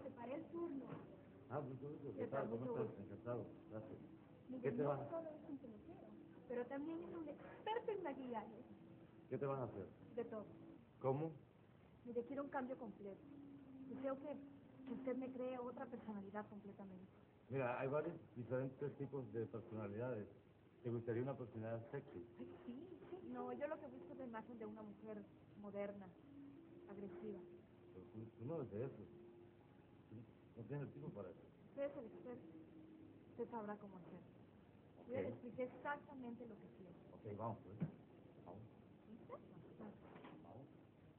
preparé el turno. Ah, mucho gusto. ¿Qué tal? ¿Cómo estás? Encantado. Gracias. Mire, ¿Qué te no van a solo es un peluquero, pero también es un experto en maquillaje. ¿Qué te van a hacer? De todo. ¿Cómo? Mire, quiero un cambio completo. Deseo que usted me cree otra personalidad completamente. Mira, hay varios diferentes tipos de personalidades. ¿Te gustaría una personalidad sexy? Ay, sí, sí. No, yo lo que busco es la imagen de una mujer moderna, agresiva. Pero tú no eres de eso. Tú no tienes el tipo para eso. Usted es el experto. Usted sabrá cómo hacer. Yo le expliqué exactamente lo que quiero. Ok, vamos pues. Vamos. ¿Listo? Vamos.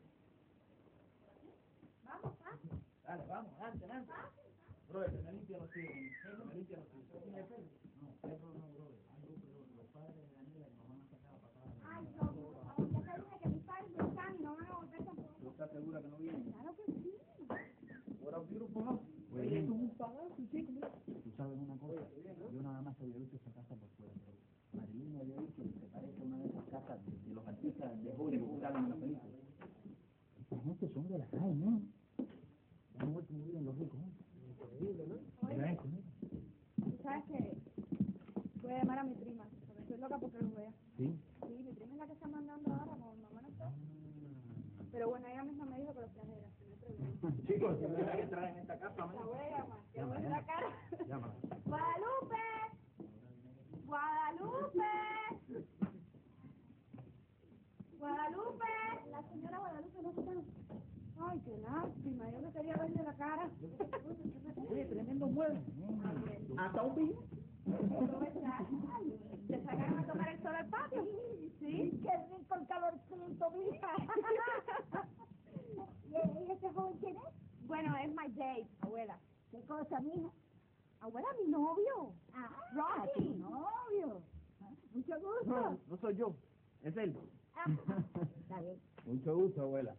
Vamos, vamos. Dale, vamos, adelante. Brother, me limpia los pies. Me limpia los pies. No, Pedro no, brother. Los padres de Daniela nos van a sacar a patadas. Ay, no, ya te dije que mis padres no están y no van a volver tampoco. ¿Tú estás segura que no vienen? Claro que sí. What a beautiful house. Oye, esto es un palacio, chico. Tú sabes una cosa, yo nada más había visto esa casa por fuera, pero Marilyn me había dicho que se parece a una de esas casas de los artistas de Hollywood que salen en la película. Esta gente son de la calle, ¿no? Han vuelto muy bien los ricos, ¿no? Increíble, ¿no? Mira esto, mira. ¿Tú sabes que voy a llamar a mi prima? Porque estoy loca porque lo vea. ¿Sí? Sí, mi prima es la que está mandando ahora, con mamá no está. Pero bueno, ella misma me dijo que los trajera, no hay problema. Chicos, si me hay que entrar en esta casa, La voy a llamar, que Llámala, voy a la cara. Llámala. ¡Guadalupe! ¡Guadalupe! ¡Guadalupe! La señora Guadalupe no está. Ay, qué lástima, yo no quería verle la cara. Oye, tremendo mueble. Hasta un vino. ¿Cómo está? ¿Te sacaron a tomar el sol al patio? Sí. Qué rico el calorcito, mija. ¿Y ese joven quién es? Bueno, es my date, abuela. ¿Qué cosa, mija? Abuela, mi novio. Ah, Rocky. Mi novio. Mucho gusto. No soy yo, es él. Está bien. Mucho gusto, abuela.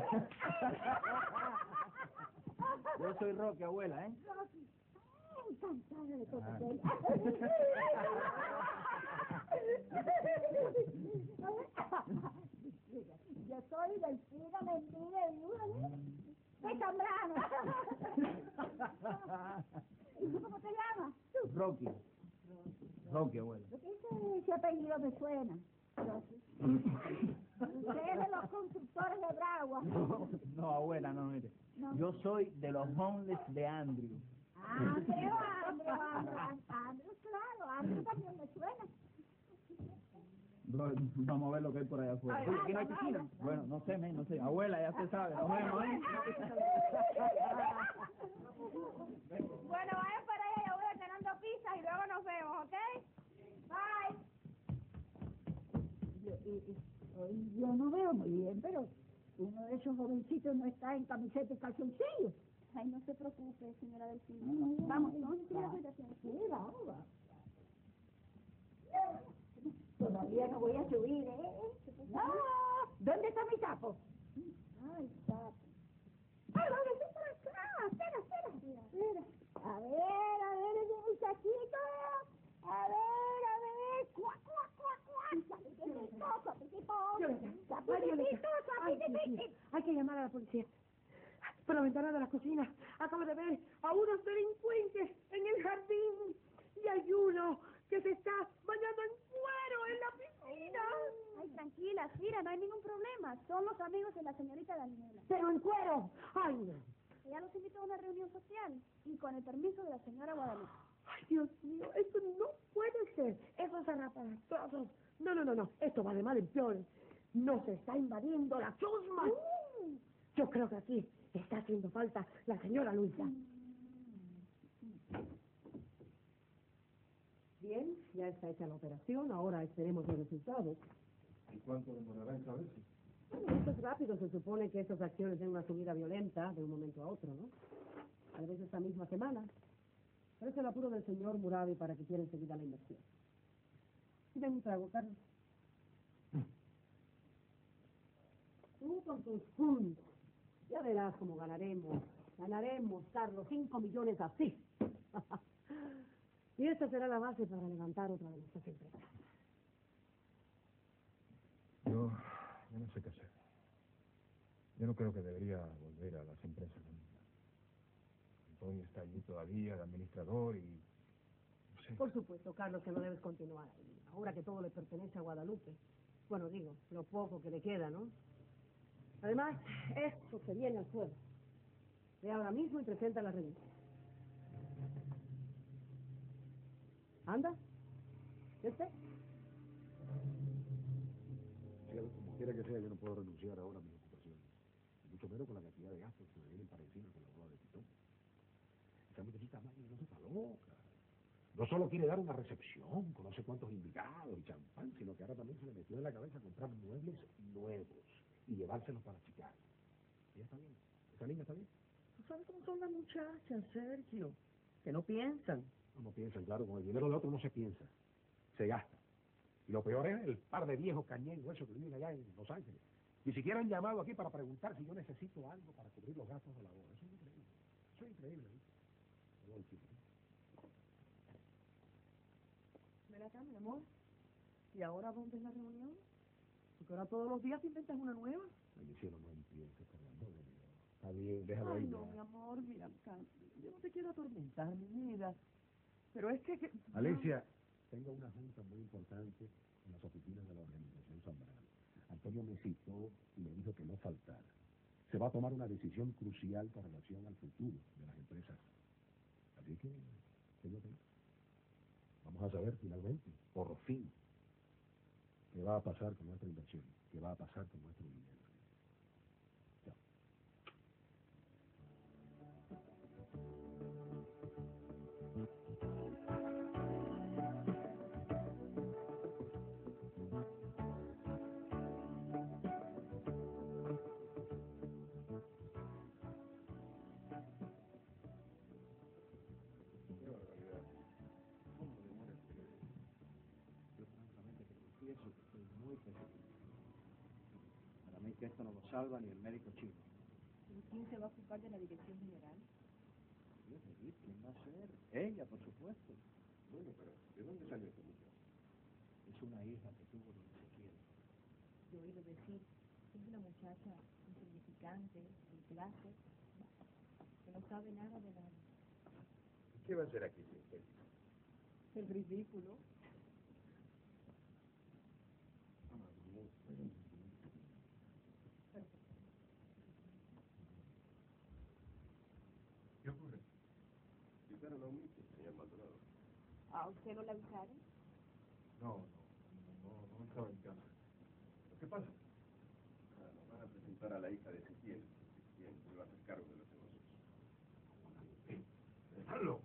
Yo soy Rocky, abuela, ¿eh? Rocky. Encantada de conocer. Yo soy Delfina Mentira y ¡qué Zambrano! ¿Y tú cómo te llamas? Rocky. Rocky, abuela. Lo que dice ese apellido me suena. Rocky. Usted es de los constructores de Bragua. No, abuela, no, mire. No. Yo soy de los homeless de Andrew. Andrew, claro, Andrew también me suena. Vamos a ver lo que hay por allá afuera. Ay, ¿Aquí no hay ay, piscina? ay. Bueno, no sé, no sé. Abuela, ya se sabe. Nos vemos, ¿eh? Bueno, vayan para allá, yo voy ordenando pizzas y luego nos vemos, ¿ok? Bye. Yo no veo muy bien, pero uno de esos jovencitos no está en camiseta y calzoncillos. Ay, no se preocupe, señora Delfina. Vamos, entonces a la habitación. Sí, vamos. Todavía no voy a subir, ¿eh? No, ¿dónde está mi sapo? Ay, sapo. ¡Ay, vamos, estoy por acá! Espera. A ver, ese muchachito. A ver. ¡Cuac! ¡Sapitito! Hay que llamar a la policía. Por la ventana de la cocina acabo de ver a unos delincuentes en el jardín y hay uno que se está bañando en cuero en la piscina. Ay, tranquila, Cira, no hay ningún problema. Son los amigos de la señorita Daniela. Pero en cuero. Ay, no. Ella los invitó a una reunión social y con el permiso de la señora Guadalupe. Ay, Dios mío, esto no puede ser. Esos zarrapastrazos. No. Esto va de mal en peor. Nos está invadiendo la chusma. Yo creo que aquí está haciendo falta la señora Luisa. Bien, ya está hecha la operación. Ahora esperemos los resultados. ¿Y cuánto demorará en saberse? Bueno, esto es rápido. Se supone que estas acciones tienen una subida violenta de un momento a otro, ¿no? A veces esta misma semana. Pero es el apuro del señor Murabi para que quiera enseguida la inversión. Ven un trago, Carlos. Tú con tus fundos. Ya verás cómo ganaremos. Ganaremos, Carlos, 5 millones así. Y esta será la base para levantar otra de nuestras empresas. Yo no sé qué hacer. Yo no creo que debería volver a las empresas. Antonio está allí todavía, de administrador y... No sé. Por supuesto, Carlos, que no debes continuar ahí, ahora que todo le pertenece a Guadalupe. Bueno, digo, lo poco que le queda, ¿no? Además, esto se viene al suelo. Ve ahora mismo y presenta la revista. ¿Anda? ¿Este? Como quiera que sea, yo no puedo renunciar ahora a mis ocupaciones. Mucho menos con la cantidad de gastos que me vienen pareciendo con la boda de Tito. Esa muchachita Maggie no se está loca. No solo quiere dar una recepción con no sé cuántos invitados y champán, sino que ahora también se le metió en la cabeza comprar muebles nuevos y llevárselos para Chicago. Ella está bien. Esa niña está bien. ¿Tú sabes cómo son las muchachas, Sergio? Que no piensan. No piensan, claro, con el dinero de otro no se piensa. Se gasta. Y lo peor es el par de viejos cañengos esos que viven allá en Los Ángeles. Ni siquiera han llamado aquí para preguntar si yo necesito algo para cubrir los gastos de la boda. Eso es increíble. Eso es increíble. Ven acá, mi amor. ¿Y ahora dónde es la reunión? Porque ahora todos los días inventas una nueva. Ay, mi cielo, no empieces, Fernando. Está bien, déjalo Ay, ahí. no, Ya. mi amor, mira, yo no te quiero atormentar, mi vida. Pero es que... Alicia, tengo una junta muy importante en las oficinas de la organización Zambrano. Antonio me citó y me dijo que no faltara. Se va a tomar una decisión crucial con relación al futuro de las empresas. Así que, quédate. Vamos a saber finalmente, por fin, qué va a pasar con nuestra inversión, qué va a pasar con nuestro dinero. Chao. Yo francamente te confieso que estoy muy pesimista. Para mí que esto no lo salva ni el médico chino. ¿Y quién se va a ocupar de la dirección general? Dios mío, ¿quién va a ser? Ella, por supuesto. Bueno, pero ¿de dónde salió esta muchacha? Es una hija que tuvo don Ezequiel. Yo he oído decir que es una muchacha insignificante, de clase, que no sabe nada de nada. ¿Qué va a hacer aquí, señor? El ridículo. ¿Qué ocurre? Quitaron a un niño, señor Maldonado. ¿A usted no le avisaron? No estaba en casa. ¿Qué pasa? Nos van a presentar a la hija de Ezequiel, quien se va a hacer cargo de los negocios. ¡Están locos!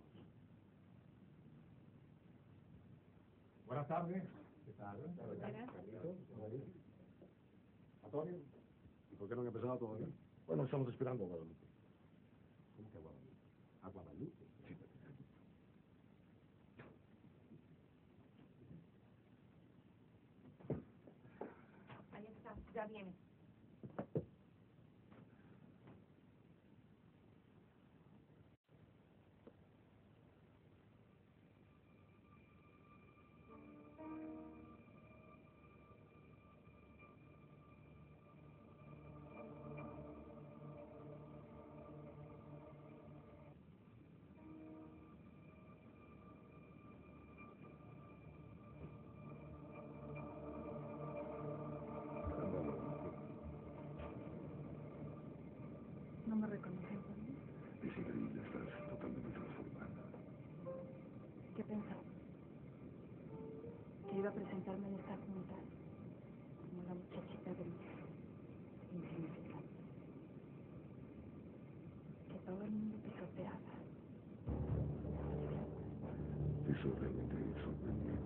Buenas tardes. ¿Qué tal? Buenas. Antonio, ¿y por qué no han empezado todavía? Bueno, estamos esperando a Guadalupe. ¿Cómo que a Guadalupe? ¿A Guadalupe? Sí. Ahí está, ya viene. ¿No me reconoces por mí? Es increíble, estás totalmente transformada. ¿Qué pensaba? Que iba a presentarme en esta junta como la muchachita gris, insignificante, que todo el mundo pisoteaba. Eso realmente me sorprendió.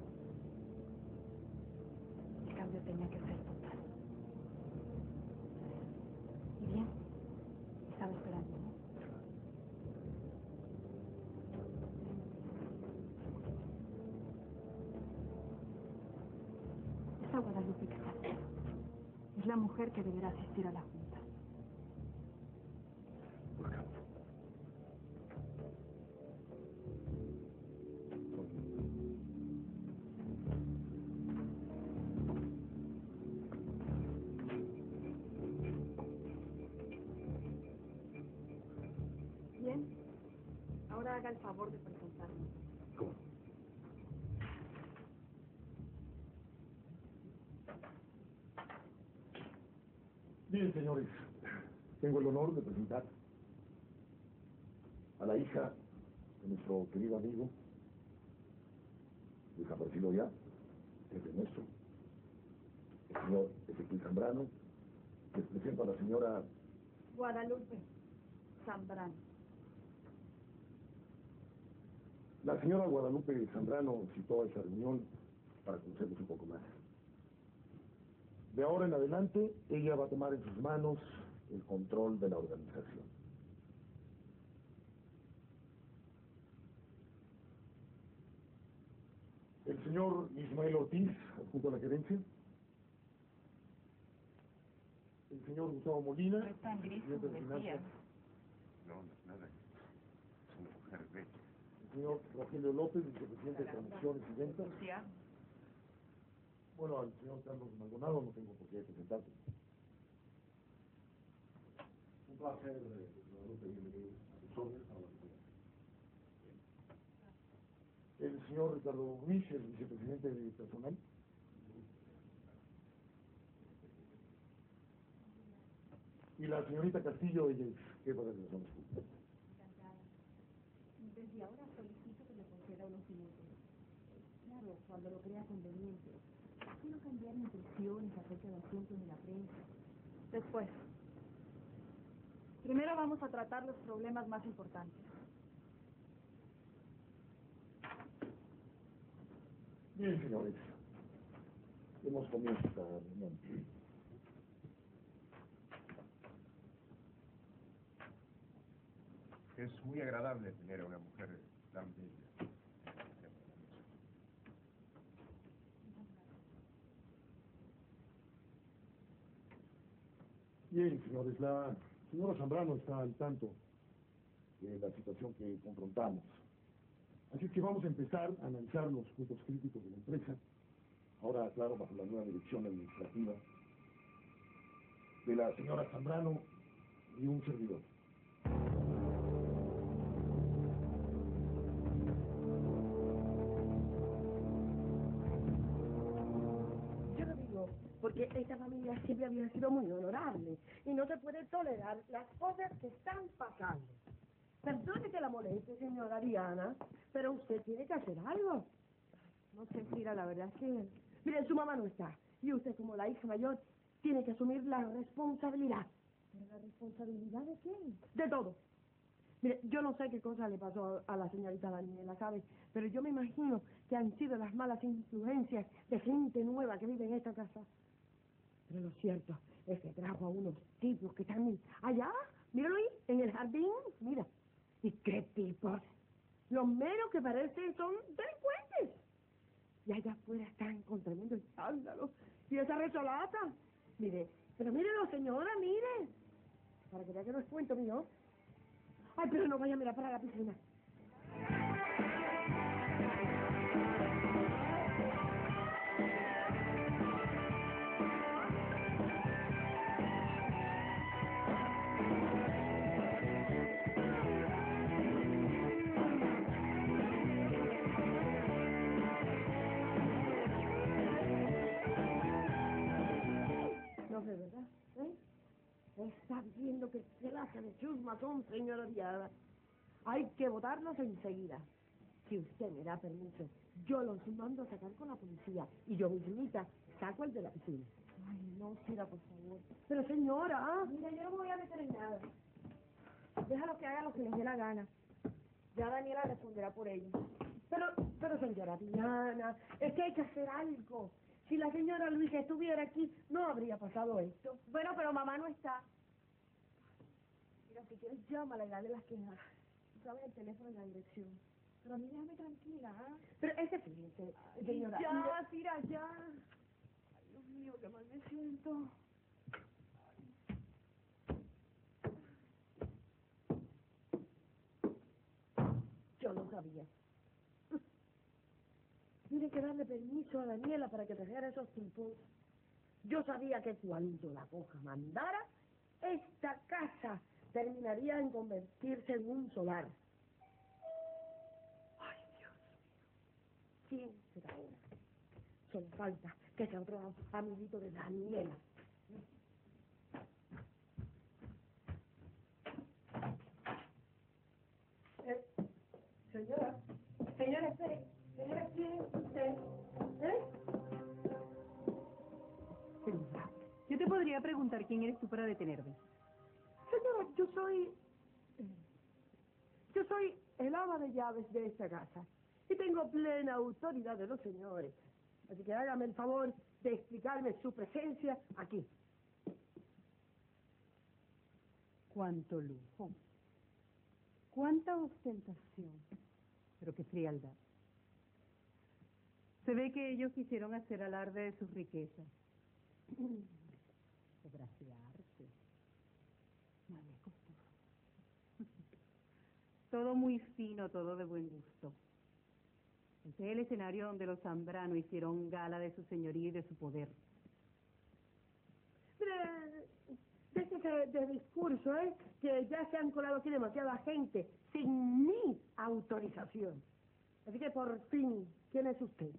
El cambio tenía que ser total. Y bien, estaba esperando, ¿no? Esa Guadalupe que está aquí es la mujer que deberá asistir a la junta. Acá. Bien, Ahora haga el favor de presentarme. ¿Cómo? Bien, señores, tengo el honor de presentar a la hija de nuestro querido amigo, desaparecido ya, desde nuestro, el señor Ezequiel Zambrano. Les presento a la señora Guadalupe Zambrano. La señora Guadalupe Zambrano citó a esa reunión para conocernos un poco más. De ahora en adelante, ella va a tomar en sus manos el control de la organización. El señor Ismael Ortiz, junto a la gerencia. El señor Gustavo Molina. No es tan gris como presidente de decía. finanzas. No, no es nada. Es una mujer bella. El señor Rogelio López, vicepresidente de promociones y ventas. Entusiasmo. Bueno, al señor Carlos Maldonado no tengo por qué presentarse. Un placer, Guadalupe, bienvenido a sus órdenes. El señor Ricardo Ruiz, el vicepresidente de personal. Y la señorita Castillo, ella es jefa de relaciones públicas. Desde ahora solicito que me conceda unos minutos. Claro, cuando lo crea conveniente. Quiero cambiar impresiones acerca de asuntos de la prensa. Después. Primero vamos a tratar los problemas más importantes. Bien, señores. Demos comienzo a esta reunión. Es muy agradable tener a una mujer tan bella. Bien, señores, la señora Zambrano está al tanto de la situación que confrontamos. Así es que vamos a empezar a analizar los puntos críticos de la empresa, ahora, claro, bajo la nueva dirección administrativa de la señora Zambrano y un servidor. Yo lo digo porque esta familia siempre había sido muy honorable y no se puede tolerar las cosas que están pasando. Perdone que la moleste, señora Diana, pero usted tiene que hacer algo. No sé, Cira, la verdad es que... Mire, su mamá no está y usted, como la hija mayor, tiene que asumir la responsabilidad. ¿Pero la responsabilidad de qué? De todo. Mire, yo no sé qué cosa le pasó a la señorita Daniela, ¿sabe? Pero yo me imagino que han sido las malas influencias de gente nueva que vive en esta casa. Pero lo cierto es que trajo a unos tipos que están allá, míralo ahí, en el jardín, mira. ¿Y qué tipos? Lo menos que parece son delincuentes. Y allá afuera están con tremendo escándalo. Y esa resolata, mire, pero mírelo, señora, mire. Para que vea que no es cuento mío. Ay, pero no vaya a mirar para la piscina. No sé, ¿verdad? ¿Eh? Está viendo qué clase de chusma son, señora Diana. Hay que votarlos enseguida. Si usted me da permiso, yo los mando a sacar con la policía y yo mismita saco el de la piscina. Ay, no, Cira, por favor. Pero señora, Mira, yo no me voy a meter en nada. Déjalo que haga lo que les dé la gana. Ya Daniela responderá por ello. pero señora Diana, es que hay que hacer algo. Si la señora Luisa estuviera aquí, no habría pasado esto. Bueno, pero mamá no está. Mira, si quieres, llámala y dale las quejas. Sabes el teléfono y la dirección. Pero a mí déjame tranquila, ¿ah? Pero ese fíjese, señora. Ya, Cira, ya. Ay, Dios mío, qué mal me siento. Yo lo sabía. Tiene que darle permiso a Daniela para que trajera esos tipos. Yo sabía que cuando la coja mandara, esta casa terminaría en convertirse en un solar. ¿Quién será ahora? Solo falta que sea otro amiguito de Daniela. Señora, espere. Señora, ¿quién es usted? Señora, yo te podría preguntar quién eres tú para detenerme. Señora, yo soy el ama de llaves de esta casa y tengo plena autoridad de los señores. Así que hágame el favor de explicarme su presencia aquí. Cuánto lujo, cuánta ostentación, pero qué frialdad. Se ve que ellos quisieron hacer alarde de sus riquezas. Desgraciarse. No les costó. Todo muy fino, todo de buen gusto. Este es el escenario donde los Zambrano hicieron gala de su señoría y de su poder. Mire, déjese de discurso, que ya se han colado aquí demasiada gente sin mi autorización. Así que por fin, ¿quién es usted?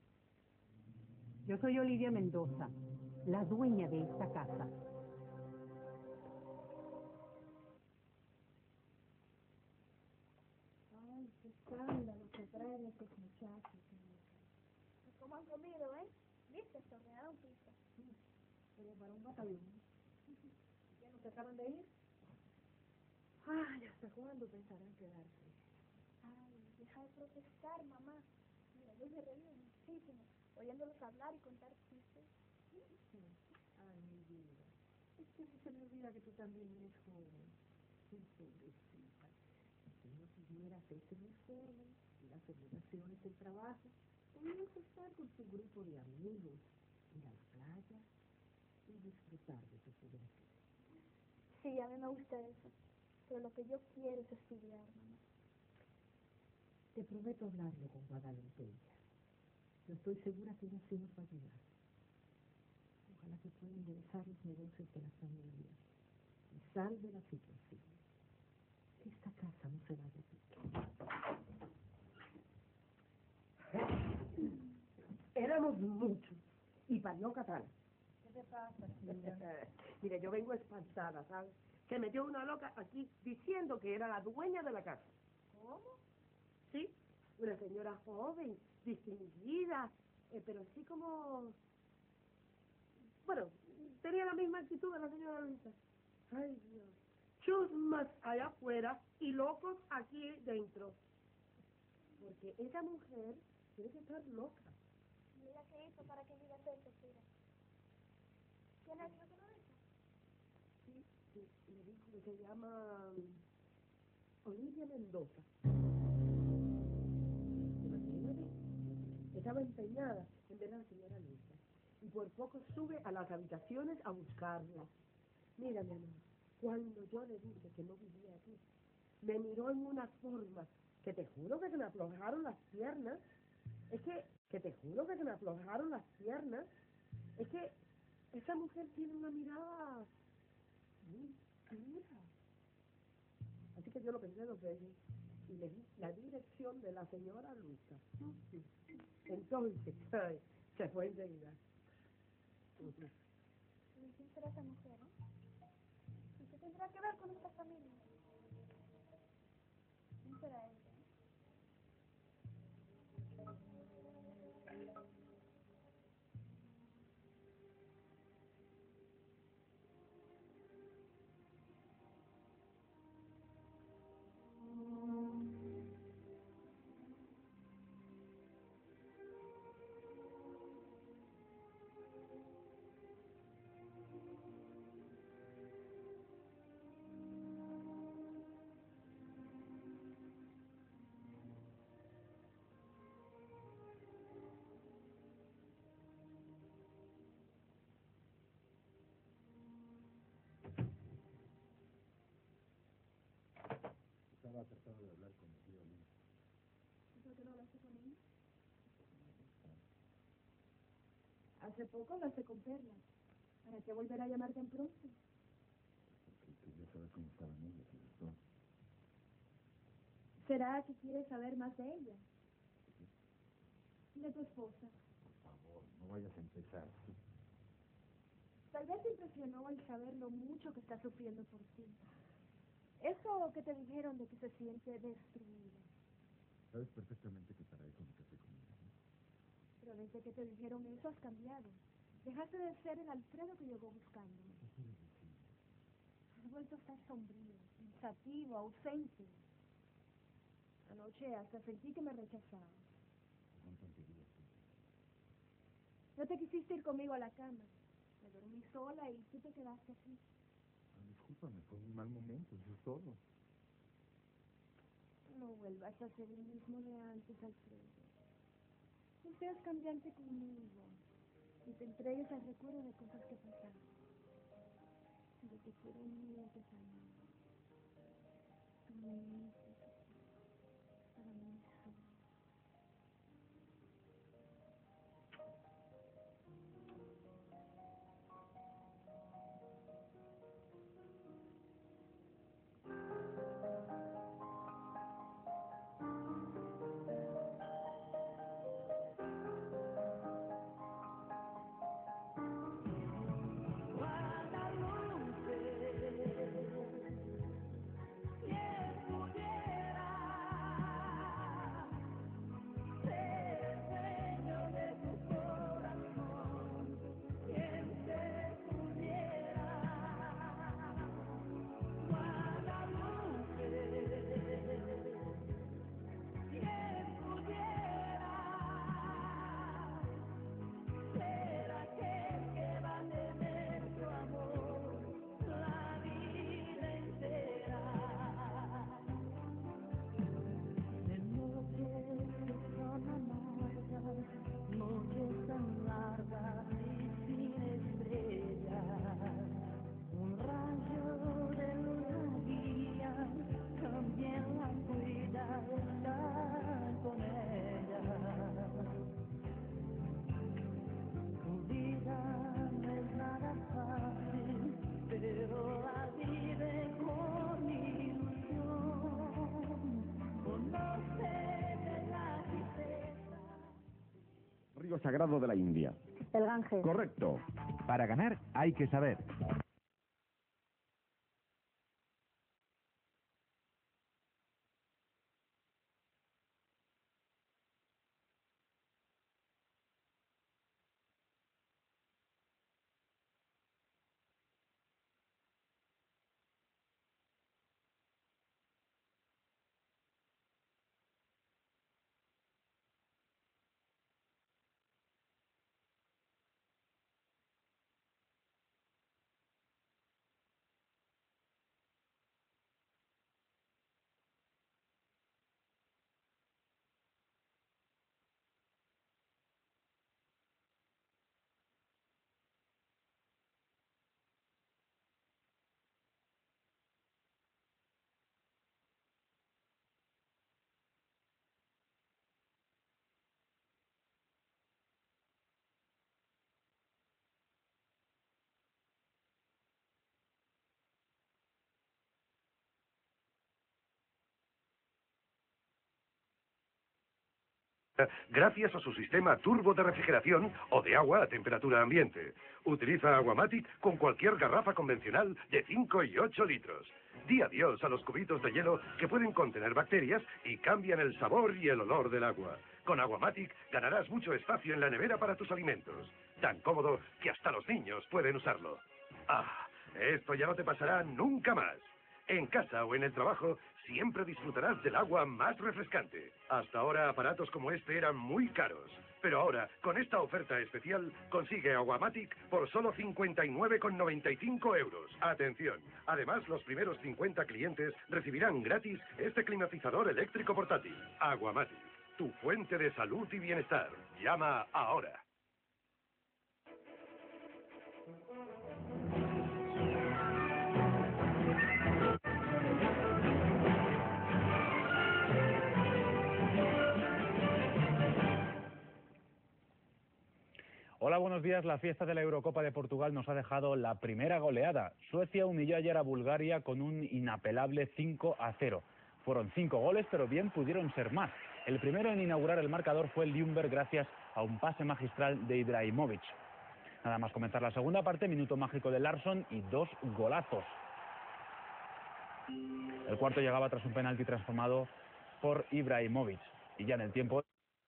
Yo soy Olivia Mendoza, la dueña de esta casa. Ay, qué escándalo que traen estos muchachos. ¿Cómo han comido, ¿Viste? Tornearon pizza. Pero para un batallón. ¿Ya no se acaban de ir? Ay, ¿hasta cuándo pensarán quedarse? Ay, deja de protestar, mamá. Mira, yo me reí muchísimo oyéndolos hablar y contar chistes. Ay, mi vida. Es que se me olvida que tú también eres joven. Qué pobrecita. Si no tuvieras ese uniforme y las obligaciones del trabajo, podrías estar con tu grupo de amigos, ir a la playa y disfrutar de tu juventud. Sí, a mí me gusta eso. Pero lo que yo quiero es estudiar, mamá. Te prometo hablarlo con Guadalupe. Yo estoy segura que ella sí nos va a ayudar. Ojalá que pueda enderezar los negocios de la familia y salve la situación. Esta casa no se va a repetir. Éramos muchos y parió Catana. ¿Qué te pasa, Mire, yo vengo espantada, ¿sabes? Se metió una loca aquí diciendo que era la dueña de la casa. ¿Cómo? Sí, una señora joven, distinguida, pero así como... Bueno, tenía la misma actitud de la señora Luisa. Ay, Dios. Chusmas allá afuera y locos aquí dentro. Porque esa mujer tiene que estar loca. Mira qué hizo para que digas eso, tira. ¿Quién es lo que lo dijo? Sí, me dijo que se llama Olivia Mendoza. Imagínate, estaba empeñada en ver a la señora Luisa. Y por poco sube a las habitaciones a buscarla. Mira, mi amor, cuando yo le dije que no vivía aquí, me miró en una forma que te juro que se me aflojaron las piernas. Es que te juro que se me aflojaron las piernas. Es que esa mujer tiene una mirada muy dura. Así que yo lo pensé dos veces y le di la dirección de la señora Luisa. Entonces, ay, se fue enseguida. ¿Y quién será esa mujer, ¿Y qué tendrá que ver con esta familia? ¿Quién será ella? Estaba tratando de hablar con mi tío Luis. ¿Por qué no hablaste con ella? Hace poco hablaste con Perla. ¿Para qué volver a llamar tan pronto? Porque quería saber cómo estaban ellos y los dos. ¿Será que quieres saber más de ella? de tu esposa. Por favor, no vayas a empezar. Tal vez te impresionó el saber lo mucho que está sufriendo por ti. Eso que te dijeron de que se siente destruida. Sabes perfectamente que para eso me casé con ella, ¿no? Pero desde que te dijeron eso has cambiado. Dejaste de ser el Alfredo que llegó buscando. ¿Qué quieres decir? Has vuelto a estar sombrío, pensativo, ausente. Anoche hasta sentí que me rechazaba. Son tonterías, sí. No te quisiste ir conmigo a la cama. Me dormí sola y tú te quedaste aquí. Discúlpame, fue un mal momento, eso es todo. No vuelvas a ser el mismo de antes, Alfredo. No seas cambiante conmigo y te entregues al recuerdo de cosas que pasaron. Yo te quiero mucho, Samuel. Tú me dices, para mí solo. Río Sagrado de la India. El Ganges. Correcto. Para ganar hay que saber. Gracias a su sistema turbo de refrigeración o de agua a temperatura ambiente. Utiliza Aguamatic con cualquier garrafa convencional de 5 y 8 litros. Di adiós a los cubitos de hielo que pueden contener bacterias y cambian el sabor y el olor del agua. Con Aguamatic ganarás mucho espacio en la nevera para tus alimentos. Tan cómodo que hasta los niños pueden usarlo. Ah, esto ya no te pasará nunca más. En casa o en el trabajo, siempre disfrutarás del agua más refrescante. Hasta ahora aparatos como este eran muy caros. Pero ahora, con esta oferta especial, consigue Aguamatic por solo 59,95 euros. Atención, además los primeros 50 clientes recibirán gratis este climatizador eléctrico portátil. Aguamatic, tu fuente de salud y bienestar. Llama ahora. Hola, buenos días. La fiesta de la Eurocopa de Portugal nos ha dejado la primera goleada. Suecia humilló ayer a Bulgaria con un inapelable 5-0. Fueron 5 goles, pero bien pudieron ser más. El primero en inaugurar el marcador fue el Ljungberg gracias a un pase magistral de Ibrahimovic. Nada más comenzar la segunda parte, minuto mágico de Larsson y 2 golazos. El cuarto llegaba tras un penalti transformado por Ibrahimovic. Y ya en el tiempo...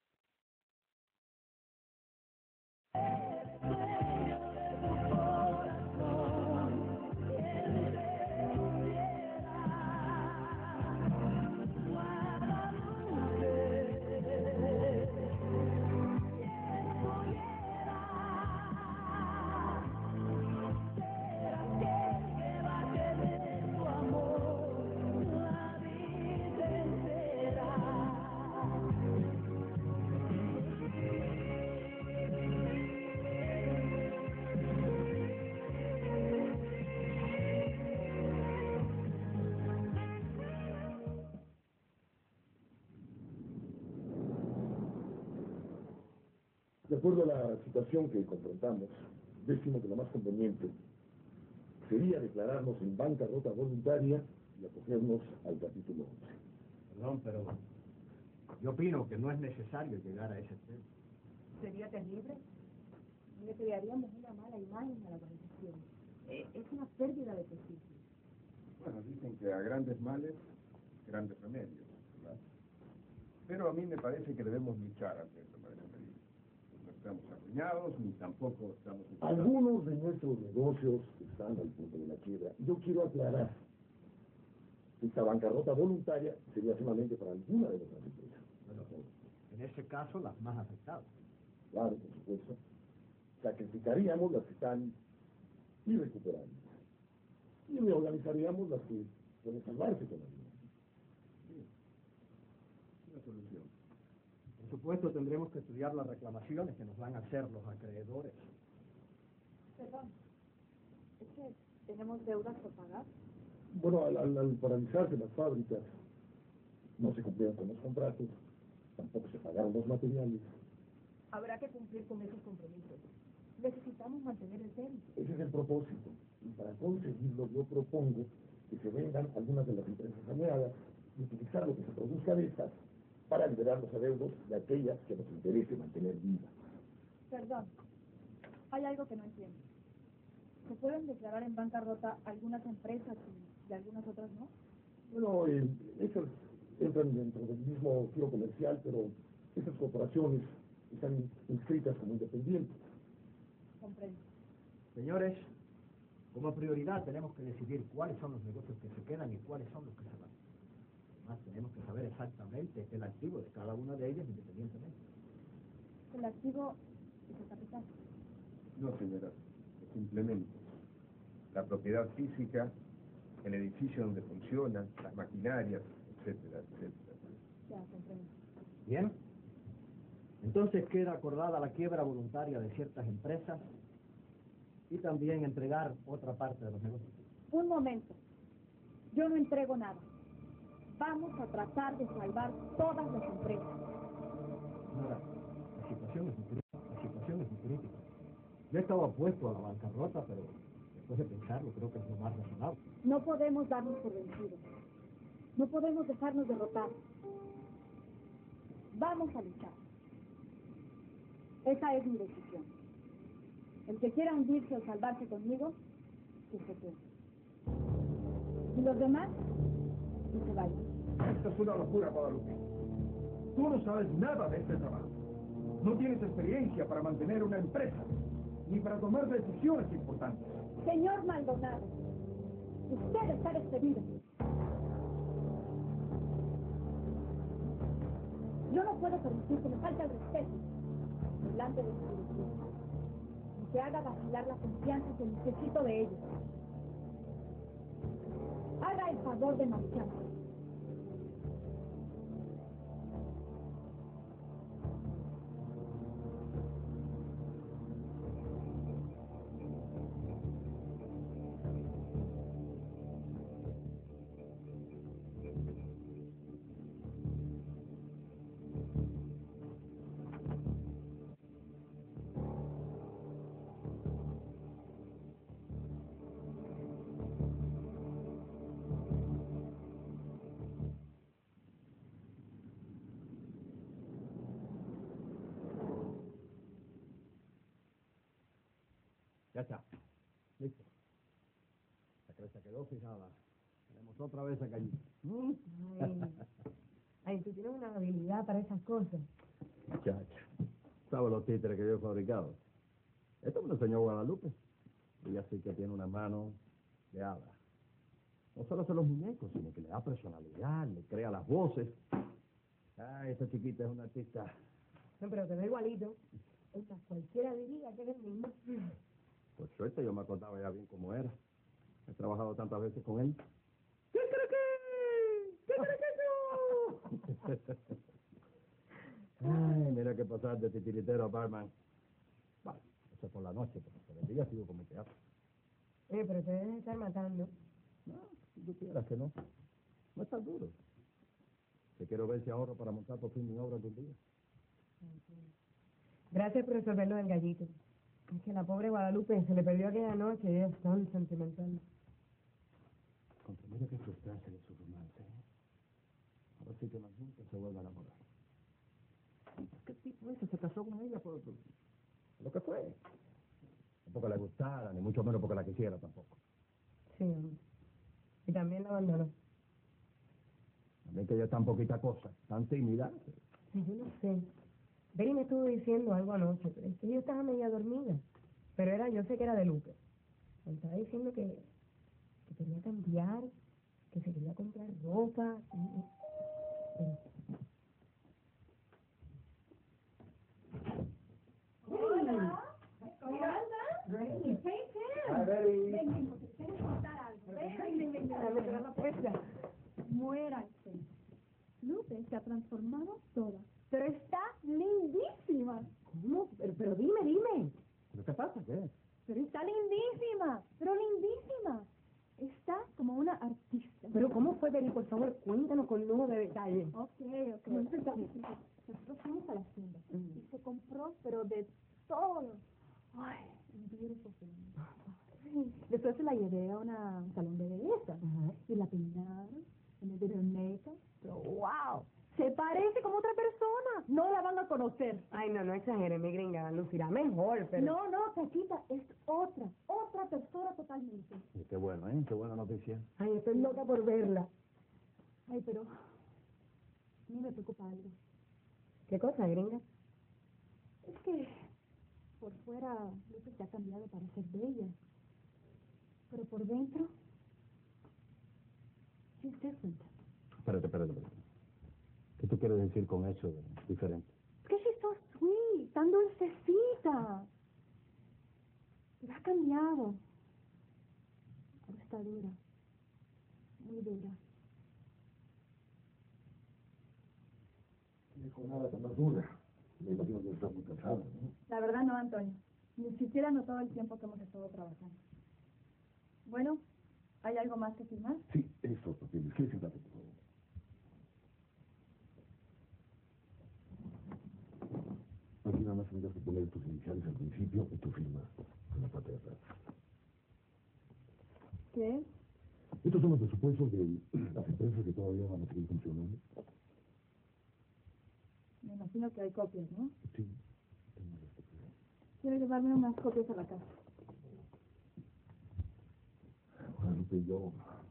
De acuerdo a la situación que confrontamos, decimos que lo más conveniente sería declararnos en bancarrota voluntaria y acogernos al capítulo 11. Perdón, pero yo opino que no es necesario llegar a ese extremo. Sería terrible. Le crearíamos una mala imagen a la organización. Es una pérdida de prestigio. Bueno, dicen que a grandes males, grandes remedios, ¿verdad? Pero a mí me parece que debemos luchar ante esta manera de pedir. No estamos arruinados, ni tampoco estamos... Algunos de nuestros negocios están al punto de la quiebra. Yo quiero aclarar. Esta bancarrota voluntaria sería solamente para alguna de nuestras empresas. Bueno, en ese caso, las más afectadas. Claro, por supuesto. Sacrificaríamos las que están irrecuperables. Y reorganizaríamos las que pueden salvarse todavía. Sí. Una solución. Por supuesto, tendremos que estudiar las reclamaciones que nos van a hacer los acreedores. Perdón, es que tenemos deudas por pagar. Bueno, al paralizarse las fábricas, no se cumplieron con los contratos, tampoco se pagaron los materiales. Habrá que cumplir con esos compromisos. Necesitamos mantener el tema. Ese es el propósito. Y para conseguirlo yo propongo que se vendan algunas de las empresas saneadas y utilizar lo que se produzca de estas para liberar los adeudos de aquellas que nos interese mantener vivas. Perdón, hay algo que no entiendo. ¿Se pueden declarar en bancarrota algunas empresas y algunas otras no? Bueno, esas entran dentro del mismo giro comercial, pero esas corporaciones están inscritas como independientes. Comprendo. Señores, como prioridad tenemos que decidir cuáles son los negocios que se quedan y cuáles son los que se van. Además, tenemos que saber exactamente el activo de cada una de ellas independientemente. El activo es el capital. No, señora, los implementos. La propiedad física, el edificio donde funciona, las maquinarias, etcétera, etcétera. Ya, comprendo. Bien. Entonces queda acordada la quiebra voluntaria de ciertas empresas y también entregar otra parte de los negocios. Un momento. Yo no entrego nada. Vamos a tratar de salvar todas las empresas. Señora, la situación es muy crítica. Yo estaba opuesto a la bancarrota, pero después de pensarlo creo que es lo más razonable. No podemos darnos por vencidos. No podemos dejarnos derrotar. Vamos a luchar. Esa es mi decisión. El que quiera hundirse o salvarse conmigo, que se quede. Y los demás, que se vayan. Esto es una locura, Guadalupe. Tú no sabes nada de este trabajo. No tienes experiencia para mantener una empresa, ni para tomar decisiones importantes. Señor Maldonado, usted está despedido. Yo no puedo permitir que me falte el respeto delante de mi dirección, ni que haga vacilar la confianza que necesito de ellos. Haga el favor de marcharse. está. Listo. La cresta quedó fijada. Tenemos otra vez a Gallito. Ay, ay, tú tienes una habilidad para esas cosas. Muchacho, ¿sabes los títeres que yo he fabricado? Esto me lo enseñó Guadalupe. Ella sí que tiene una mano de hada. No solo hace los muñecos, sino que le da personalidad, le crea las voces. Ay, esta chiquita es una artista. No, pero te ve igualito. Es más, cualquiera diría que eres el mismo. Por suerte yo me acordaba ya bien cómo era. He trabajado tantas veces con él. ¿Qué crees que yo? Ay, mira que pasar de titiritero a barman. Bueno, eso es por la noche, pero por el día sigo con mi teatro. Pero te debes estar matando. No, si tú quieras que no. No es tan duro. Te quiero ver si ahorro para montar por fin mi obra de un día. Gracias por resolverlo del gallito. Es que la pobre Guadalupe se le perdió aquella noche y ella es tan sentimental. Contra mira que frustrarse de su romance. Ahora sí que más nunca se vuelve a enamorar. Es que el tipo ese se casó con ella por lo que fue. Tampoco le gustara, ni mucho menos porque la quisiera tampoco. Sí, hombre. Y también la abandonó. También que ella es tan poquita cosa, tan tímida. Sí, yo no sé. Benny me estuvo diciendo algo anoche, pero es que yo estaba media dormida. Pero yo sé que era de Lupe. Me estaba diciendo que quería cambiar, que se quería comprar ropa. Pero... Hola. ¿Cómo andas? Hey, Tim. Ven, porque te quiero contar algo. Ven. Dame toda la puerta. Muérase. Lupe se ha transformado toda, pero está lindísima. ¿Cómo? Pero dime. ¿Pero qué pasa? ¿Qué? Pero está lindísima, pero lindísima. Está como una artista. Pero ¿cómo fue, Benny? Por favor, cuéntanos con lujo de detalle. Ok. Nosotros fuimos a la tienda y se compró, pero de todo. Ay, un beautiful thing. Después se la llevé a un salón de belleza y la peinaron y le dieron make-up. Pero wow, se parece como otra persona. No la van a conocer. Ay, no exagere, mi gringa. Lucirá mejor, pero... No, Paquita, es otra persona totalmente. Y qué bueno, ¿eh? Qué buena noticia. Ay, estoy loca por verla. Ay, pero a mí me preocupa algo. ¿Qué cosa, gringa? Es que por fuera Lupe se ha cambiado para ser bella. Pero por dentro, she's different. Espérate. ¿Qué tú quieres decir con eso de diferente? Es que she's so sweet, tan dulcecita. Pero ha cambiado. Ahora está dura. Muy dura. No dijo nada tan más dura. Me imagino que estás muy cansado, ¿no? La verdad no, Antonio. Ni siquiera notado el tiempo que hemos estado trabajando. Bueno, ¿hay algo más que firmar? Sí, eso, papeles. ¿Qué siéntate, por favor? Aquí nada más tendrás que poner tus iniciales al principio y tu firma en la parte de atrás. ¿Qué? Estos son los presupuestos de las empresas que todavía van a seguir funcionando. Me imagino que hay copias, ¿no? Sí, tengo las copias. Quiero llevarme unas copias a la casa. Guadalupe, yo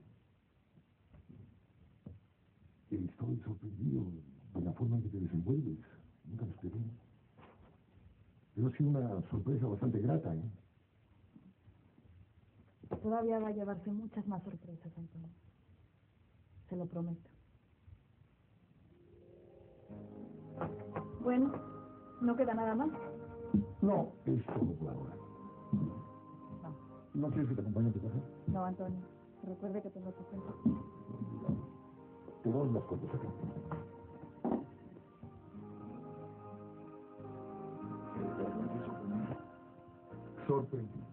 estoy sorprendido de la forma en que te desenvuelves. Nunca lo esperé. Pero ha sido una sorpresa bastante grata, ¿eh? Todavía va a llevarse muchas más sorpresas, Antonio. Se lo prometo. Bueno, ¿no queda nada más? No, es todo por ahora. ¿No quieres que te acompañe a tu casa? No, Antonio. Recuerde que tengo que cuenta. Te doy las cosas acá. Sorprendido.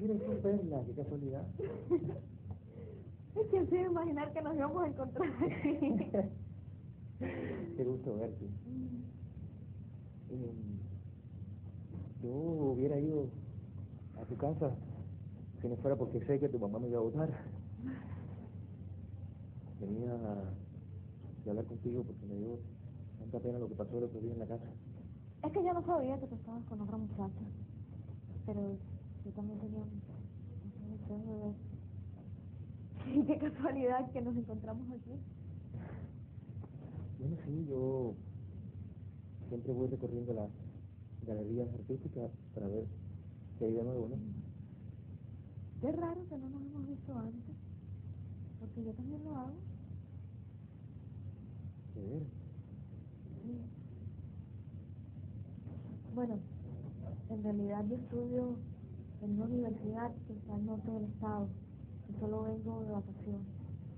Mira, tú, Perla, qué casualidad. Es que sin imaginar que nos íbamos a encontrar aquí. Qué gusto verte. Yo hubiera ido a tu casa si no fuera porque sé que tu mamá me iba a votar. Venía a hablar contigo porque me dio tanta pena lo que pasó el otro día en la casa. Es que yo no sabía que tú estabas con otra muchacha. Pero yo también tenía un deseo de ver. Y qué casualidad que nos encontramos aquí. Bueno, sí, yo siempre voy recorriendo las galerías artísticas para ver qué hay de nuevo, ¿no? Qué raro que no nos hemos visto antes. Porque yo también lo hago. ¿De veras? Sí. Bueno, en realidad yo estudio en una universidad que está al norte del estado. Y solo vengo de vacaciones.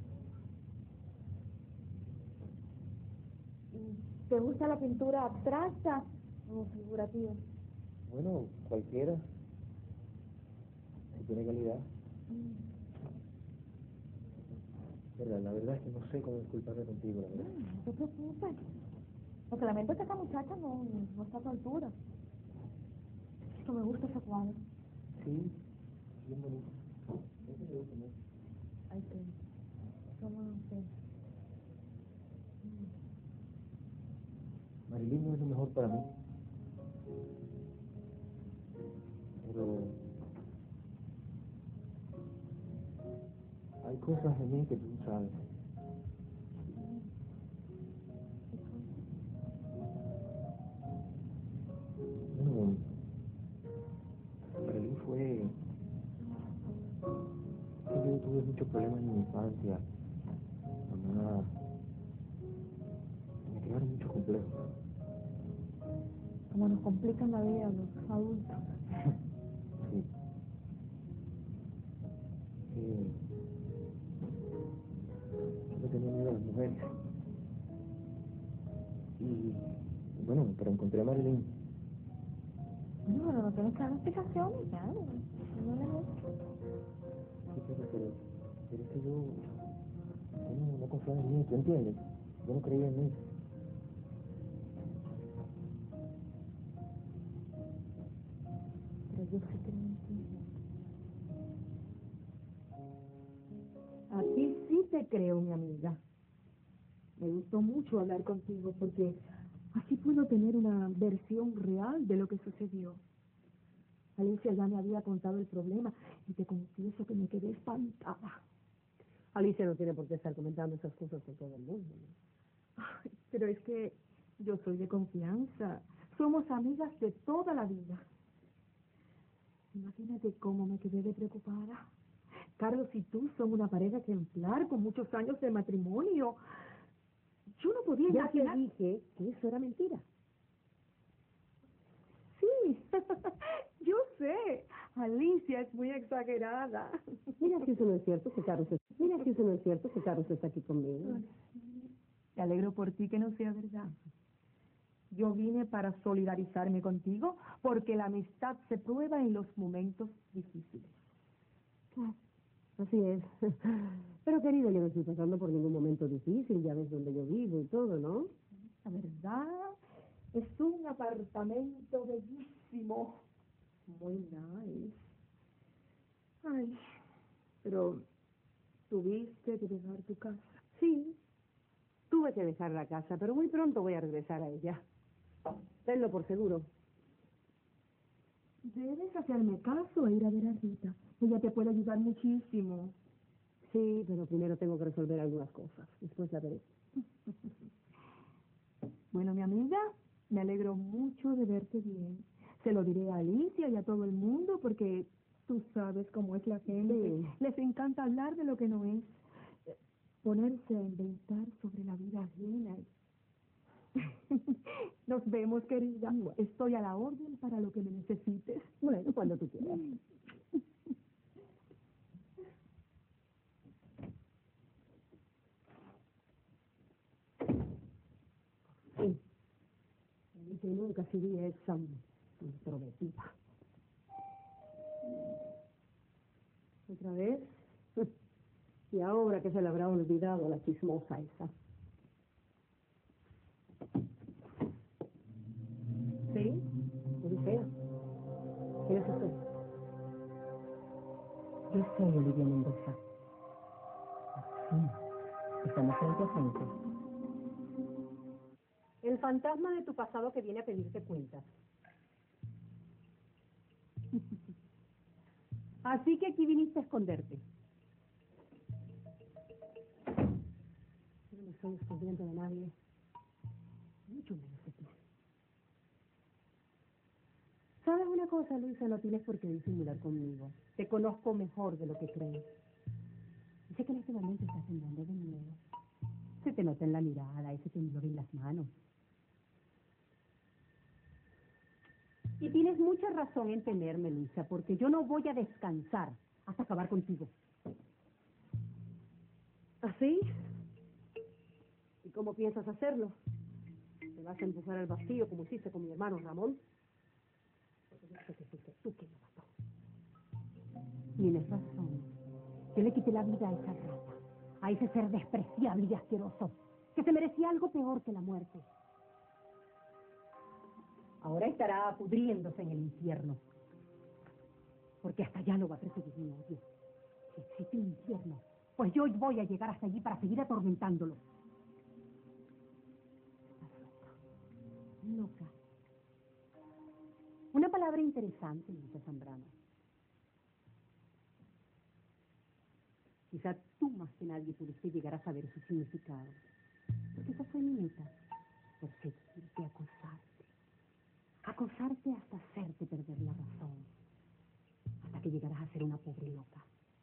¿Y te gusta la pintura abstracta o figurativa? Bueno, cualquiera. Si tiene calidad. Verdad, la verdad es que no sé cómo disculparme contigo, la verdad. No te preocupes. Lo que lamento es que esta muchacha no está a tu altura. Esto me gusta ese cuadro. Sí, bien bonito. Ese me gusta mucho. Ay, sí. ¿Cómo no sé? Marilyn no es lo mejor para mí. Pero hay cosas de mí que tú sabes. Bueno, Marilyn fue... que yo tuve muchos problemas en mi infancia. Mamá... me crearon muchos complejos. Como nos complican la vida a los adultos. Sí. Yo no tenía miedo a las mujeres. Y bueno, pero encontré a Marilyn. No, pero no tienes que dar explicaciones, ya. No le gusta. Sí, pero es que yo no confiaba en mí, ¿tú entiendes? Yo no creía en mí. Pero yo sí creo en ti. A ti sí te creo, mi amiga. Me gustó mucho hablar contigo porque así puedo tener una versión real de lo que sucedió. Alicia ya me había contado el problema y te confieso que me quedé espantada. Alicia no tiene por qué estar comentando esas cosas con todo el mundo, ¿no? Ay, pero es que yo soy de confianza. Somos amigas de toda la vida. Imagínate cómo me quedé de preocupada. Carlos y tú son una pareja ejemplar con muchos años de matrimonio. Yo no podía imaginar... Ya te dije que eso era mentira. Sí, yo sé. Alicia es muy exagerada. Mira si eso no es cierto, que Carlos está aquí conmigo. Me alegro por ti que no sea verdad. Yo vine para solidarizarme contigo porque la amistad se prueba en los momentos difíciles. Así es. Pero querida, yo no estoy pasando por ningún momento difícil, ya ves dónde yo vivo y todo, ¿no? La verdad, es un apartamento bellísimo. Muy nice. Ay, pero tuviste que dejar tu casa. Sí, tuve que dejar la casa, pero muy pronto voy a regresar a ella. Tenlo por seguro. Debes hacerme caso e ir a ver a Rita. Ella te puede ayudar muchísimo. Sí, pero primero tengo que resolver algunas cosas. Después la veré. Bueno, mi amiga, me alegro mucho de verte bien. Se lo diré a Alicia y a todo el mundo porque tú sabes cómo es la gente. Sí. Les encanta hablar de lo que no es. Ponerse a inventar sobre la vida ajena. Nos vemos, querida. Estoy a la orden para lo que me necesites. Bueno, cuando tú quieras. Sí. Que nunca sería esa prometida. ¿Otra vez? Y ahora que se le habrá olvidado a la chismosa esa. ¿Sí? Muy fea. ¿Quién es usted? Yo soy Olivia Mendoza. Sí, estamos frente a frente. El fantasma de tu pasado que viene a pedirte cuentas. Así que aquí viniste a esconderte. Yo no me estoy escondiendo de nadie. Mucho menos de ti. ¿Sabes una cosa, Luisa? No tienes por qué disimular conmigo. Te conozco mejor de lo que crees. Y sé que en este momento estás temblando de miedo. Se te nota en la mirada, ese temblor en las manos. Y tienes mucha razón en temerme, Luisa, porque yo no voy a descansar hasta acabar contigo. ¿Así? ¿Y cómo piensas hacerlo? ¿Te vas a empujar al vacío como hiciste con mi hermano Ramón? Porque yo sé que fuiste tú quien lo mató. Tienes razón. Yo le quité la vida a esa rata, a ese ser despreciable y asqueroso, que se merecía algo peor que la muerte. Ahora estará pudriéndose en el infierno, porque hasta allá lo va a perseguir mi odio. Si existe un infierno, pues yo voy a llegar hasta allí para seguir atormentándolo. Estás loca. Loca. Una palabra interesante, Luisa Zambrano. Quizá tú más que nadie pudiste llegar a saber su significado. Porque esa fue mi meta. Perseguirte, acosarte hasta hacerte perder la razón. Hasta que llegarás a ser una pobre loca.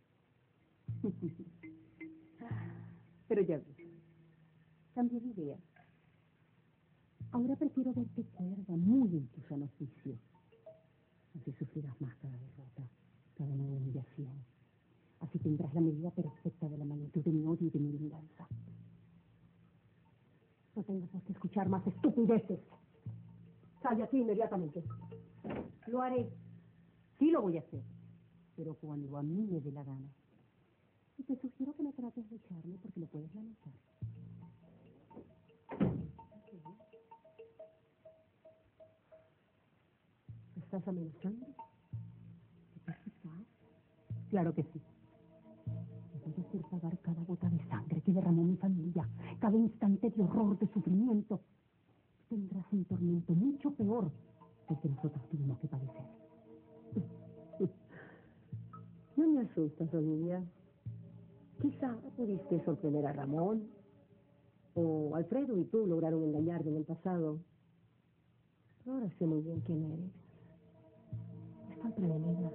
Pero ya ves, cambié de idea. Ahora prefiero verte cuerda, muy en tu sano juicio. Así sufrirás más cada derrota, cada nueva humillación. Así tendrás la medida perfecta de la magnitud de mi odio y de mi venganza. No tengas por qué escuchar más estupideces. Sal de aquí inmediatamente. Lo haré. Sí lo voy a hacer. Pero cuando a mí me dé la gana. Y te sugiero que no trates de echarme porque lo puedes lamentar. ¿Estás amenazando? ¿Estás asustado? Claro que sí. Te voy a hacer pagar cada gota de sangre que derramó mi familia, cada instante de horror, de sufrimiento. Tendrás un tormento mucho peor del que nosotros tuvimos que padecer. No me asustas, Olivia. Quizá pudiste sorprender a Ramón, o Alfredo y tú lograron engañarme en el pasado. Pero ahora sé muy bien quién eres. Estoy prevenida.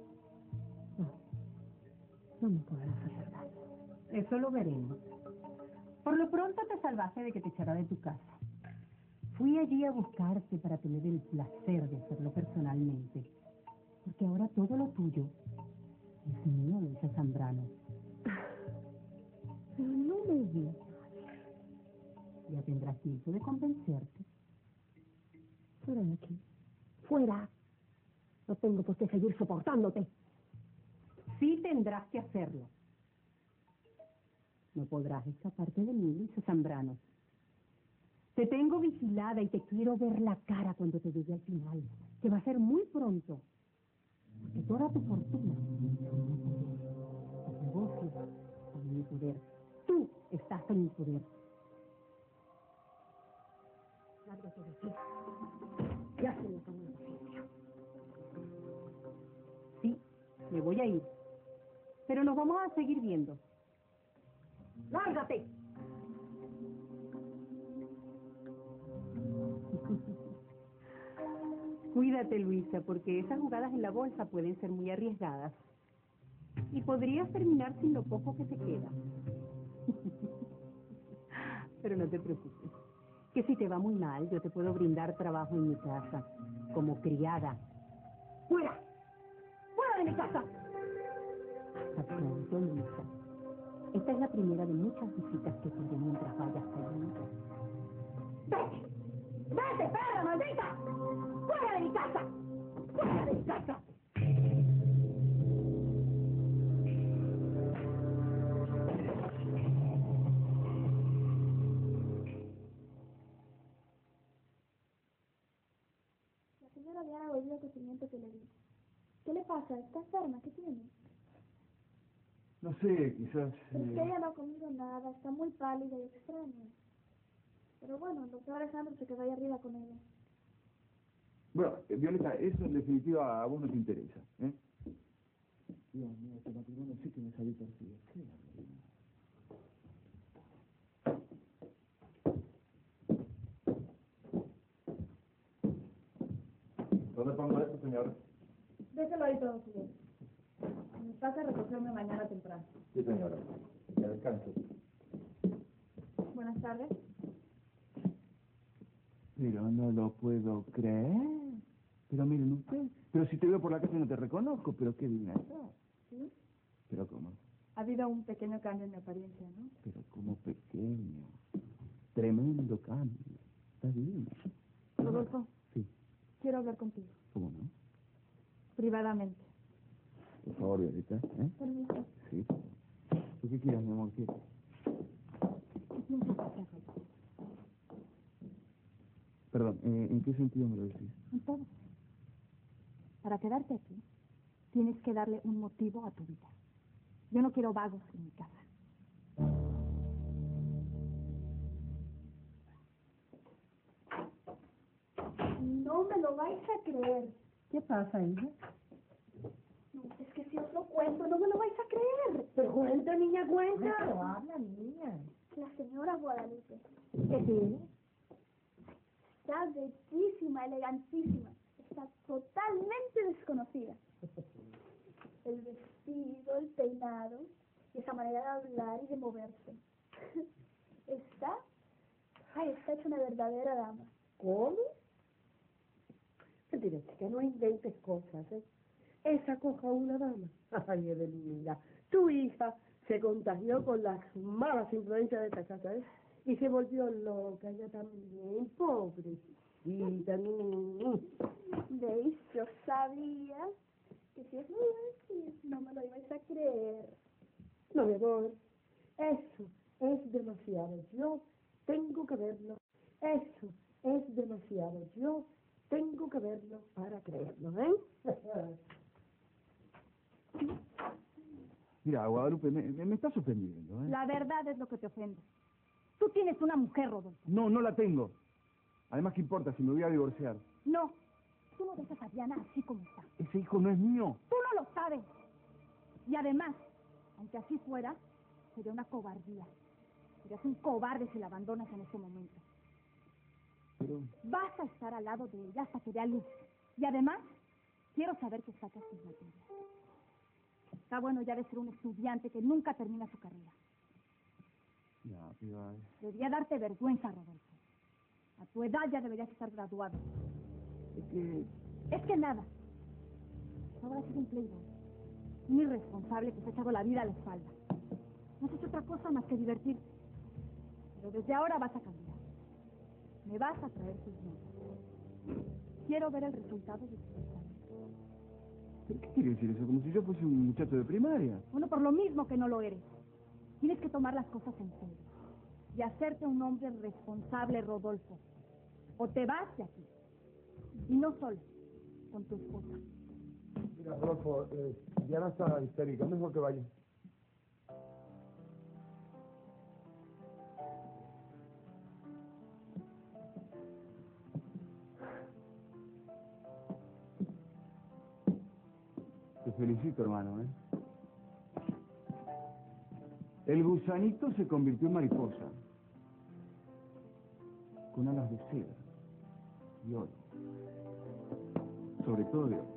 No me podrás hacer daño. Eso lo veremos. Por lo pronto te salvaste de que te echara de tu casa. Fui allí a buscarte para tener el placer de hacerlo personalmente. Porque ahora todo lo tuyo es mío, Luisa Zambrano. Pero no me digas. Ya tendrás tiempo de convencerte. Fuera de aquí. Fuera. No tengo por qué seguir soportándote. Sí tendrás que hacerlo. No podrás escaparte de mí, Luisa Zambrano. Te tengo vigilada y te quiero ver la cara cuando te llegue al final, que va a ser muy pronto. Porque toda tu fortuna son mi poder. Tus negocios son mi poder. Tú estás en mi poder. Lárgate de aquí. Ya se me acabó la paciencia. Sí, me voy a ir. Pero nos vamos a seguir viendo. ¡Lárgate! Cuídate, Luisa, porque esas jugadas en la bolsa pueden ser muy arriesgadas. Y podrías terminar sin lo poco que te queda. Pero no te preocupes, que si te va muy mal, yo te puedo brindar trabajo en mi casa, como criada. ¡Fuera! ¡Fuera de mi casa! Hasta pronto, Luisa. Esta es la primera de muchas visitas que tendré mientras vayas cayendo. ¡Vete! ¡Vete, perra maldita! ¡Fuera de mi casa! ¡Fuera de mi casa! ¿Qué le pasa? ¿Está enferma? ¿Qué tiene? No sé, quizás... Es que ella no ha comido nada, está muy pálida y extraña. Pero bueno, el doctor Alejandro se quedó ahí arriba con ella. Bueno, Violeta, eso en definitiva a vos no te interesa, ¿eh? Dios mío, este matrimonio sí que me salió torcido. ¿Qué barbaridad? ¿Dónde pongo esto, señor? Déjalo ahí todo bien. Me pasa a recogerme mañana temprano. Sí, señora. Que descanse. Buenas tardes. Pero no lo puedo creer. Pero miren usted, pero si te veo por la calle no te reconozco, pero qué divina estás. ¿Sí? Pero cómo, Ha habido un pequeño cambio en mi apariencia, ¿no? pero como pequeño. Tremendo cambio. Está divina. Rodolfo, Sí, quiero hablar contigo. ¿cómo no? Privadamente. Por favor, Violeta, ¿eh? Permiso. Sí. ¿Tú qué quieres, mi amor? ¿Qué? ¿Qué piensas hacer, Rodolfo? Perdón, ¿en qué sentido me lo decís? En todo. Para quedarte aquí, tienes que darle un motivo a tu vida. Yo no quiero vagos en mi casa. No me lo vais a creer. ¿Qué pasa, hija? No, es que si os lo cuento, no me lo vais a creer. Pero cuenta, niña, cuenta. Pero habla, niña. La señora Guadalupe ¿Qué tiene? está bellísima, elegantísima. Está totalmente desconocida. El vestido, el peinado, y esa manera de hablar y de moverse. Está hecha una verdadera dama. ¿Cómo? Mentira, chica, no inventes cosas, ¿eh? Esa coja una dama. Ay, Edelmira, tu hija se contagió con las malas influencias de esta casa, ¿eh? Y se volvió loca, ella también, pobrecita. ¿Veis? Yo sabía que si es muy difícil, no me lo ibais a creer. No, mi amor, eso es demasiado. Yo tengo que verlo. Eso es demasiado. Yo tengo que verlo para creerlo, ¿eh? Mira, Guadalupe, me está sorprendiendo, ¿eh? La verdad es lo que te ofende. Tú tienes una mujer, Rodolfo. No, no la tengo. Además, ¿qué importa si me voy a divorciar? No, tú no dejas a Diana así como está. Ese hijo no es mío. Tú no lo sabes. Y además, aunque así fuera, sería una cobardía. Serías un cobarde si la abandonas en este momento. Pero... Vas a estar al lado de ella hasta que dé a luz. Y además, quiero saber que sacas tus materias. Está bueno ya de ser un estudiante que nunca termina su carrera. Ya, piba. Debería darte vergüenza, Rodolfo. A tu edad ya deberías estar graduado. Es que nada. Ahora has sido un playboy. Un irresponsable que se ha echado la vida a la espalda. No has hecho otra cosa más que divertirte. Pero desde ahora vas a cambiar. Me vas a traer tus notas. Quiero ver el resultado de tus exámenes. ¿Pero qué quiere decir eso? Como si yo fuese un muchacho de primaria. Bueno, por lo mismo que no lo eres. Tienes que tomar las cosas en serio. Y hacerte un hombre responsable, Rodolfo. O te vas de aquí. Y no solo, con tu esposa. Mira, Rodolfo, Diana está histérica, mejor que vaya. Te felicito, hermano, ¿eh? El gusanito se convirtió en mariposa. Con alas de seda. Y oro. Sobre todo de oro.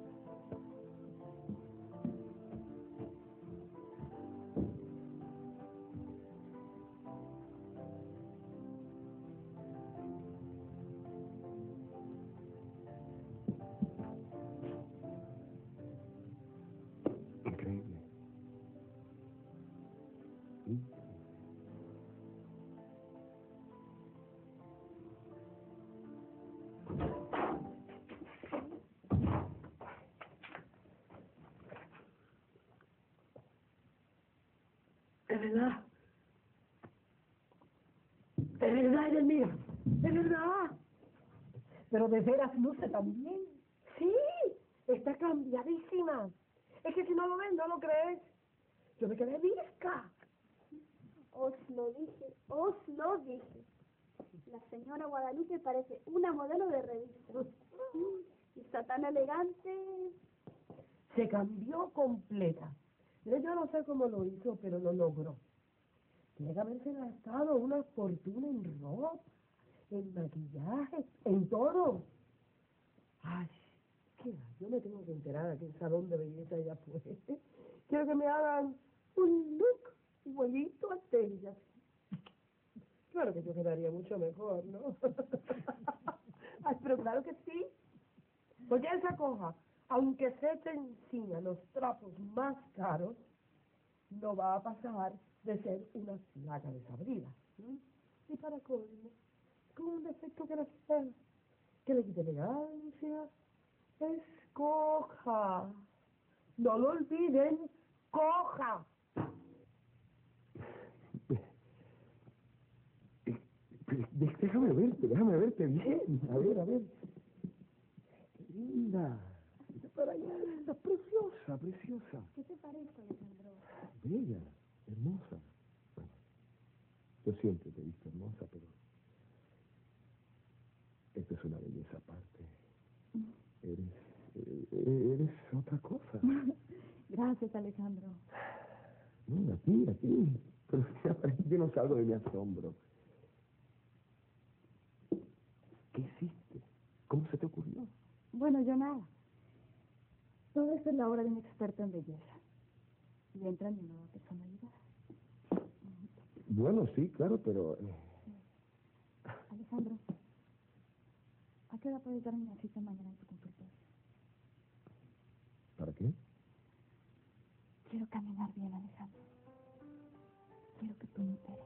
Increíble. Es verdad. Es verdad, Edelmira. Es verdad. Pero de veras luce también. Sí, Está cambiadísima. Es que si no lo ves, no lo crees. Yo me quedé visca. Os lo dije, os lo dije. La señora Guadalupe parece una modelo de revista. Y está tan elegante. Se cambió completa. Yo no sé cómo lo hizo, pero lo logró. Tiene que haberse gastado una fortuna en ropa, en maquillaje, en todo. Ay, qué va, yo me tengo que enterar a qué salón de belleza ella fue. Quiero que me hagan un look igualito a ella. Claro que yo quedaría mucho mejor, ¿no? Ay, pero claro que sí. Porque esa cosa, aunque se eche encima los trapos más caros, no va a pasar de ser una flaca desabrida. Y para colmo, con un defecto que le quite elegancia, es coja. No lo olviden, coja. Déjame verte bien. A ver. Qué linda. Mira para allá, estás preciosa. ¿Qué te parece, Alejandro? Bella, hermosa. Bueno, yo siempre te he visto hermosa, pero esta es una belleza aparte. Eres otra cosa. Gracias, Alejandro. No, a ti. Pero yo no salgo de mi asombro. ¿Qué hiciste? ¿Cómo se te ocurrió? Bueno, yo nada. Todo esto es la obra de un experto en belleza. Y entra en mi nueva personalidad. Bueno, sí, claro, pero... Alejandro, ¿a qué hora puedes darme una cita mañana en tu consultorio? ¿Para qué? Quiero caminar bien, Alejandro. Quiero que tú me operes.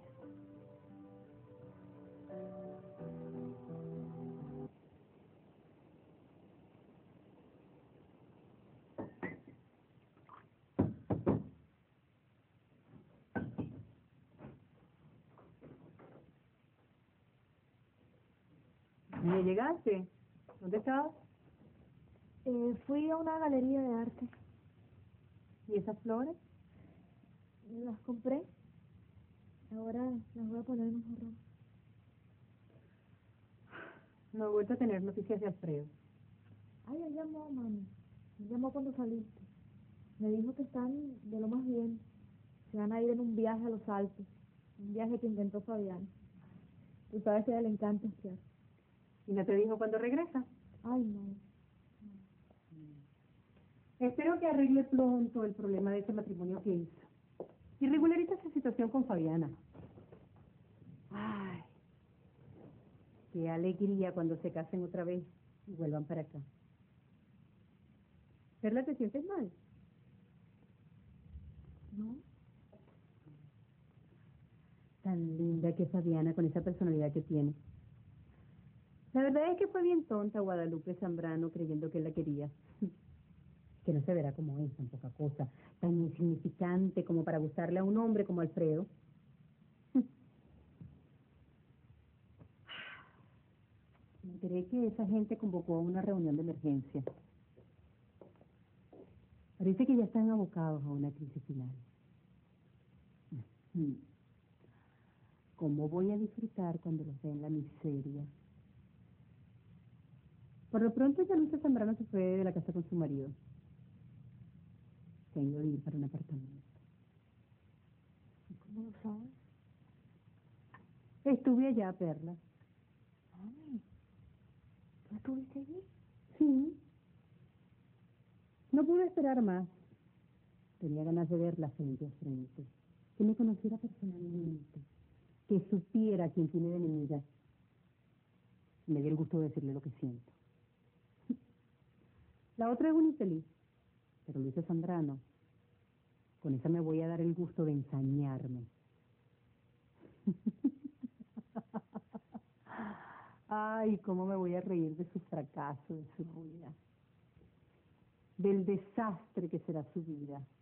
¿Me llegaste? ¿Dónde estabas? Fui a una galería de arte. ¿Y esas flores? Las compré. Ahora las voy a poner en un jarrón. No he vuelto a tener noticias de Alfredo. Ay, él llamó, mami. Me llamó cuando saliste. Me dijo que están de lo más bien. Se van a ir en un viaje a los Alpes. Un viaje que inventó Fabián. Tú sabes que a ella le encanta esquiar. ¿Y no te dijo cuándo regresa? Ay, no. Espero que arregle pronto el problema de ese matrimonio que hizo. Y regulariza esa situación con Fabiana. Ay, qué alegría cuando se casen otra vez y vuelvan para acá. ¿Perla, te sientes mal? ¿No? Tan linda que es Fabiana con esa personalidad que tiene. La verdad es que fue bien tonta Guadalupe Zambrano creyendo que él la quería. Que no se verá como es, tan poca cosa, tan insignificante como para gustarle a un hombre como Alfredo. Me enteré que esa gente convocó una reunión de emergencia. Parece que ya están abocados a una crisis final. ¿Cómo voy a disfrutar cuando los vea en la miseria? Por lo pronto ya Luisa Zambrano se fue de la casa con su marido. Se ha ido a ir para un apartamento. ¿Cómo lo sabes? Estuve allá, Perla. Ay, ¿tú estuviste allí? Sí. No pude esperar más. Tenía ganas de verla frente a frente. Que me conociera personalmente. Que supiera quién tiene de enemiga. Me dio el gusto de decirle lo que siento. La otra es una infeliz. Pero Luisa Zambrano, con esa me voy a dar el gusto de ensañarme. Ay, cómo me voy a reír de su fracaso, de su ruina. Del desastre que será su vida.